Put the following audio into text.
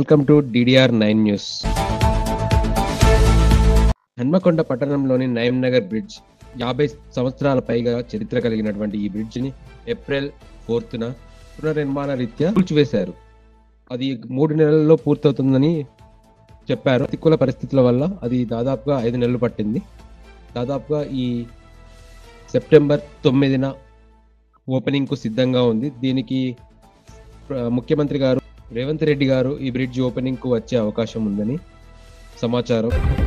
Welcome to DDR9 news. Hanamkonda పట్టణంలోని నయం Nagar bridge 50 సంవత్సరాల పైగా చరిత్ర కలిగినటువంటి ఈ బ్రిడ్జిని ఏప్రిల్ 4న పునర్నిర్మాణ రీత్యా కూల్చివేశారు. అది 3 నెలల్లో పూర్తవుతుందని చెప్పారు. ప్రతికూల పరిస్థితుల వల్ల అది దాదాపుగా 5 నెలలు పట్టింది. దాదాపుగా ఈ సెప్టెంబర్ 9న ఓపెనింగ్ కు సిద్ధంగా ఉంది. దీనికి ముఖ్యమంత్రి గారు రేవంత్ రెడ్డి గారు ఈ బ్రిడ్జ్ ఓపెనింగ్ కు వచ్చే అవకాశం ఉందని సమాచారం.